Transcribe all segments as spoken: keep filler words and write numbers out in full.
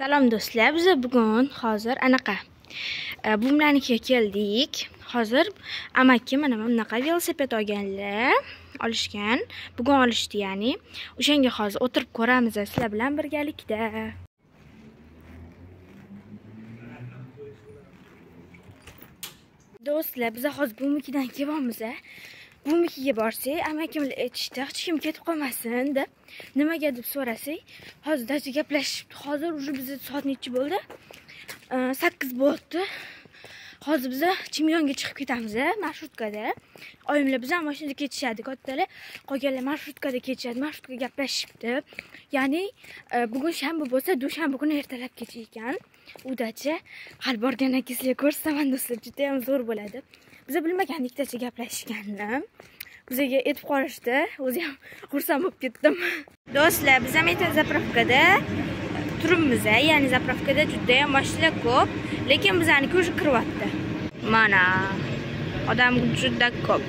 Salom do'stlar, biz bugun hozir anaqa buvimlarnikiga keldik. Hozir amakim mana bunaqa velosiped olganlar, olishgan. Bugun olishdi, ya'ni. O'shanga hozir o'tirib ko'ramiz sizlar bilan birgalikda. Do'stlar, biz hozir buvimnikidan kelyapmiz. Buvimnikiga borsak, amakimlar aytishdi, hech kim ketib qolmasin deb. Nimaga deb so'rasak, hozir dachi gaplashibdi. Hozir уже bizda soat necha bo'ldi? sakkiz bo'ldi. Hozir biz Chimyonga chiqib ketamiz, marshrutkada. Oyimlar bizlar mashinada ketishadi, kattalar. Qolganlar marshrutkada ketishadi, marshrutka gaplashibdi. Ya'ni bugun shanba bo'lsa, dushanba kuni ertalab ketish ekan. U dachi hal borgandan keyin sizlarga ko'rsataman do'stlar, juda ham zo'r bo'ladi. Biz bilmagandik dachi gaplashishganini. Bizga aytib qolishdi. O'zi ham xursand bo'lib ketdim. Do'stlar, biz ham aytamiz zapravkada turibmiz, ya'ni zapravkada juda ham mashinalar ko'p, lekin bizlarniki уже kiryapti. Mana odam juda ko'p.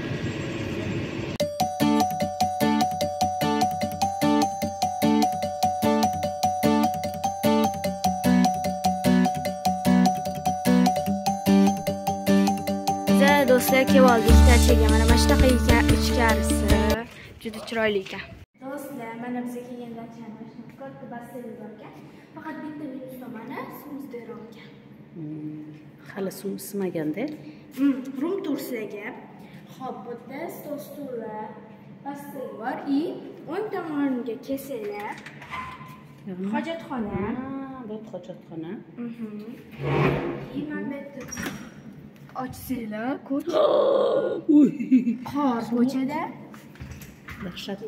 Do'stlar, kelib oldik dachaga. Mana mana shunaqa ichkarisi juda chiroyli ekan. Do'stlar, mana bizga kelgan dachani mashina katta basseyn bor ekan. Faqat bitta minus tomoni suv izdirom ekan. Hali suv ismaganda. Hmm, rum tursiga. Xo'p, bu yerda stol stul va basseyn bor. I o'ng tomoniga kesalar. Hojatxona. Ha, bu hojatxona. Mhm. I mana ochsanglar, ko'ch. Uy, Qor ko'chada. dahshatli.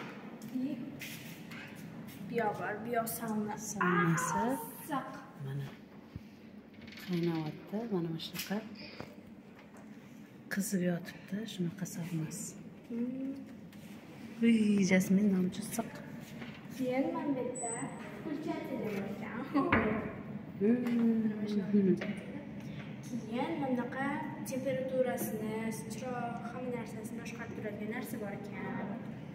Biyo bor, biyo sauna. Saunasi. Saq. Mana qaynayapti, mana mana shunaqa qizib yotibdi, shunaqa saunasi. Uy, Jasmin nomchi siq. Keyin mana bu yerda kulchasilar ekan. Keyin bunaqa temperaturasini, chiroq, hamma narsasini boshqarib turadigan narsa bor ekan.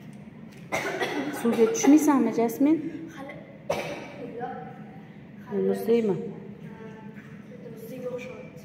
Suvga tushmaysanmi, Jasmin? Hali Muzdaymi? Muzga o'xshayapti.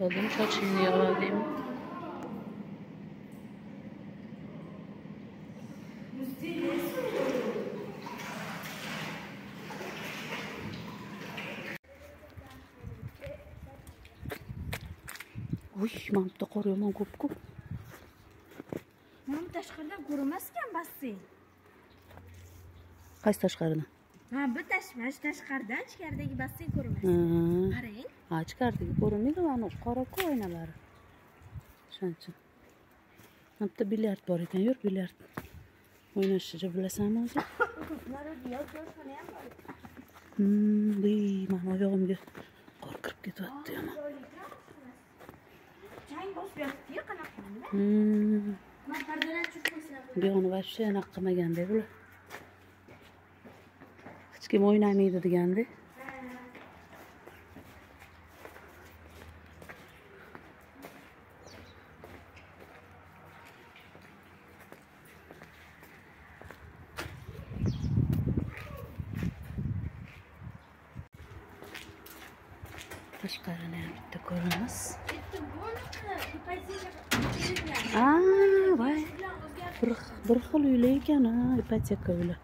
Oldim, sochimni yog'laydim. Uy, mana bu qor yomon ko'p-ku. Mana tashqaridan ko'rinmas ekan basseyn. Qaysi tashqaridan? Ha, bu tashmash tashqaridan, ichkaridagi basseyn ko'rinmas. Qarang. Ha, ichkaridagi ko'rinmaydi, mana qora-ku oynalari. Shuning uchun. Mana bitta bilyard bor ekan, yur bilyard. O'ynashni bilasanmi o'zi? Hmm, voy, mana oyog'imga qor kirib ketyapti yana. Chang bosib yotdi-yu, qanaqa? Hmm. Men pardadan tushib qo'ysam. Bu yo'qni vashcha anaqa qilmaganda bular. Hech kim o'ynamaydi deganda. Tashqarini ham bitta ko'ramiz. Aa, voy. Bir bir xil uylar ekan, ha, ipoteka uylar.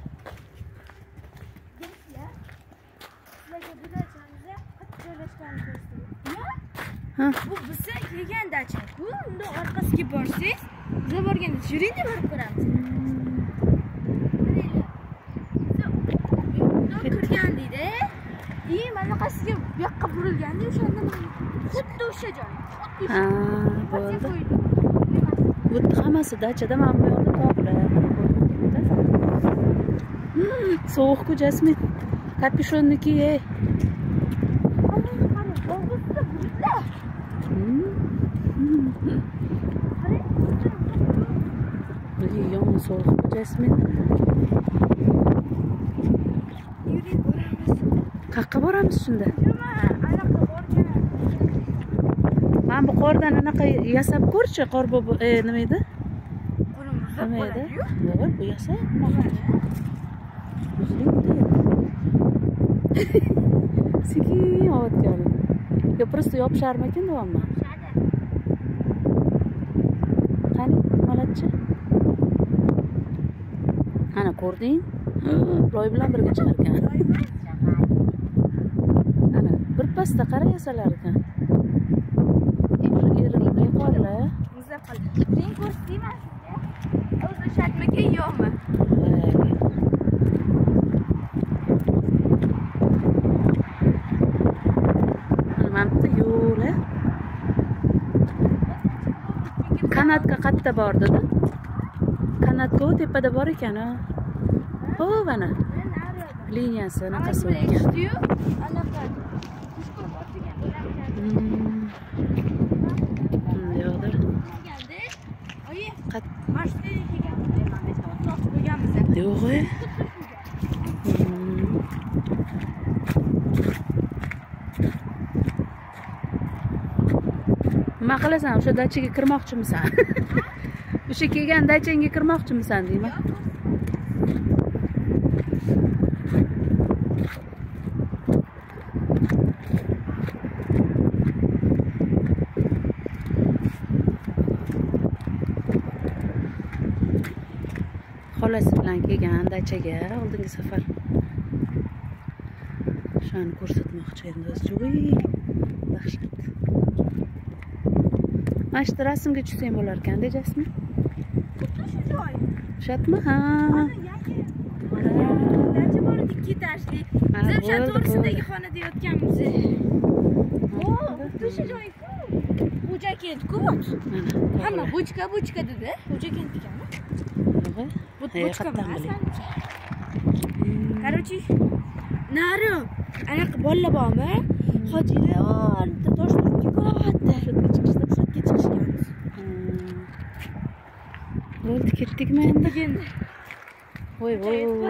Ha, Bu biza kelgan dacha. Bu unda orqasiga borsangiz, biza borganda yuring deb borib ko'ramiz. Unda kirgan deydi. И mana qasiga bu yoqqa burilganda o'shanda xuddi o'sha joy. ha, bo'ldi. Bu hammasi dachada mana bu yoqda toplar. Hmm, sovuq-ku Jasmin. Kapishonni kiy. Yomon sovuq Jasmin. Yuring boramiz. Qayerga boramiz shunda? Nima, anaqa borgan. Mana bu qordan anaqa yasab ko'rchi, qor bo'b, e, nima edi? Qo'limiz Nima edi? bo'ladi-yu. Yo'q, bu yasab. Sekin otgan. Yo, просто yopisharmikin deyapman. Qani, молодче. Ana ko'rding? Loy bilan birga chiqargan. Ana, bir pasda qara yasalar ekan. Eri qorlar. Biza qildi. Men ko'rsatayman sizga. O'zi shatmaga yo'qmi? Mana bitta yo'l. Kanatga qatta bor dedi. Kanatga u tepada bor ekan, ha. O, mana. Liniyasi anaqasi Mana ekan. eshitdi-yu, anaqa. Tushqur bosgan bo'larkan. Yo'qdir. Kelganda, oyi, Qat. mashinaga kelganmiz, mana bu yerda o'tmoqchi bo'lganmiz. Yo'q-e. Nima qilasan? O'sha dachaga kirmoqchimisan? O'sha kelgan dachangga kirmoqchimisan deyman. Xolasi bilan kelgan dachaga oldingi safar. Shuni ko'rsatmoqchi endi o'zi. Voy, dahshat. Mana shu rasmga tushsang bo'lar ekan-da, Jasmin. Xuddi shu joy. Shatmi? Ha. Dacha bor ikki etajli. Biz o'sha to'g'risidagi xonada yotganmiz. O, xuddi shu joy-ku. Xo'jakent-ku. Hamma bochka bochka dedi. Xo'jakent ekanmi? Bu bochka emas. Короче, nari anaqa bolalar bormi? Hojilar o'rta toshlarga katta. Shunga chiqishdi, shunga chiqishganmiz. Bo'ldi, ketdikmi endi? Endi. Voy, voy.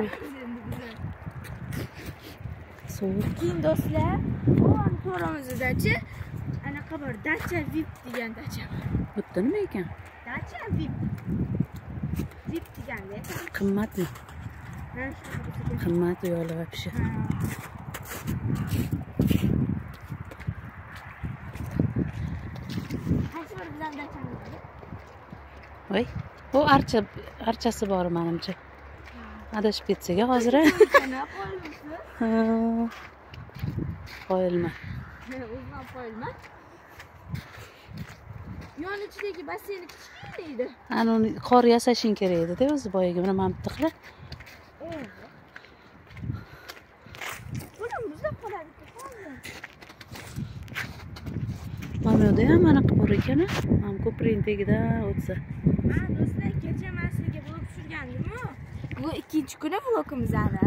Sovuq. Keyin do'stlar, bu to'g'rimizda-chi anaqa bor, dacha vip degan dacha bor. Bu yerda nima ekan? Dacha vip. Vip deganda. Qimmatmi? Ha, shu. Qimmat yo'li va pishi. voy u archa archasi bor menimcha adashib ketsak hozir ha qo'yilma o'zim qo'yilma yon ichidagi basseyni kichkina edi ana uni qor yasashing kerak edi-da o'zi boyagi mana mana bitta qilib buni muzlab qoladi mana yoqda ham anaqa bor ekan mana ko'prikning tagidan o'tsa ha do'stlar kecha men sizga vlog tushirgandim-ku bu ikkinchi kuni vlogimizni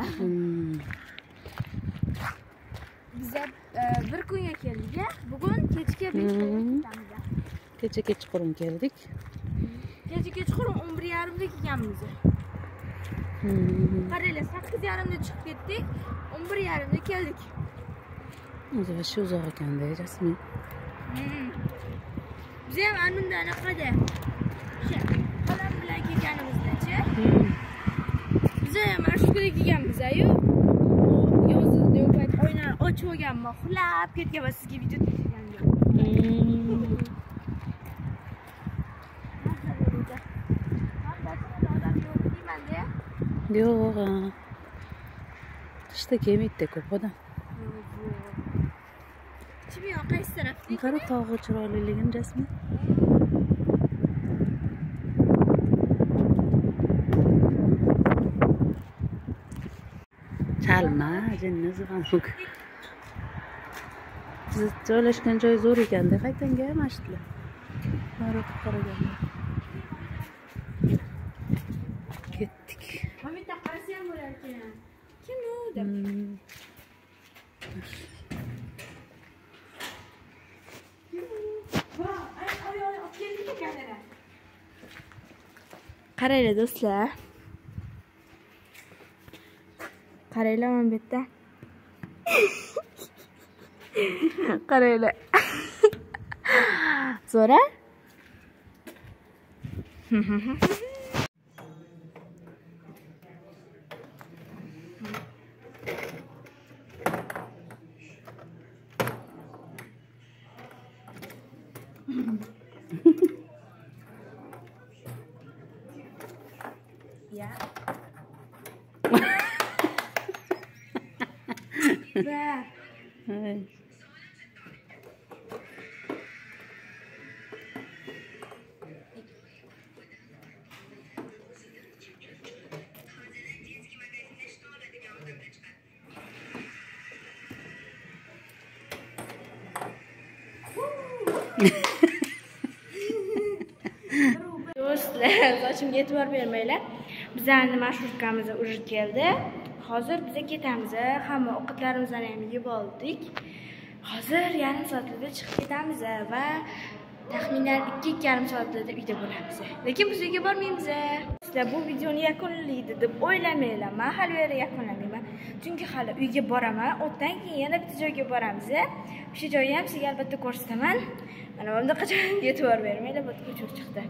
biz bir kunga keldik bugun kechga kecha kechqurun keldik kecha kechqurun o'n bir yarimda kelganmiz qaranglar sakkiz yarimda chiqib ketdik o'n bir yarimda keldik o'zi shu uzoq ekan-da rasmiy biz ham anunda anaqada o'sha xolam bilan kelganimizda-chi biz ham mana shu yerga kelganmiz-ku yozda u payt oynani ochib olganman uxlab ketganman sizga video tushirganda yo'q qishda kelmaydi ko'p odam chimyon qaysi tarafda qara tog'i chiroyliligini rasmiy chalma jinni zig'anuk siz joylashgan joy zo'r ekan-da qaytanga masjidlar nariyoqqa qaraganda ketdik mana bitta qarasa ham bo'lar ekan kim u deb qaranglar do'stlar qaranglar mana bu yerda qaranglar zo'ra ya Hai. Do'stlar, sochimga e'tibor bermanglar. Bizlarning marshrutkamiz уже keldi. Hozir biz ketamiz. Hamma ovqatlarimizni ham yeb oldik. Hozir yarim soatda chiqib ketamiz va taxminan ikki yarim soatda uyda bo'lamiz. Lekin biz uyga bormaymiz. Sizlar bu videoni yakunlaydi deb o'ylamanglar. Men hali u yerda yakunlamayman. Chunki hali uyga boraman. O'tdan keyin yana bitta joyga boramiz. O'sha joyni ham sizga albatta ko'rsataman. Mana bunda qachon e'tibor bermanglar, bu ko'chib chiqdi.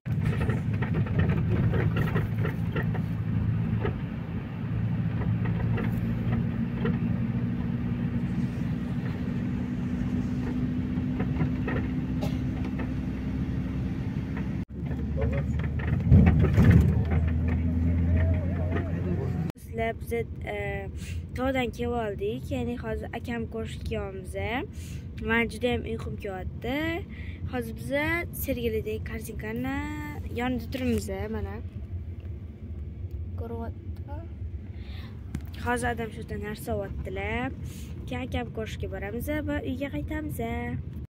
Biz tog'dan kelib oldik. Ya'ni hozir akam ko'rishga kelyapmiz. Men juda ham uyqum kelyapti. Hozir biz Sergelidagi kartinkani yonida turibmiz mana. Ko'ryapti. Hozir odam shu yerda narsa olyaptilar. Keyin akam ko'rishga boramiz va uyga qaytamiz.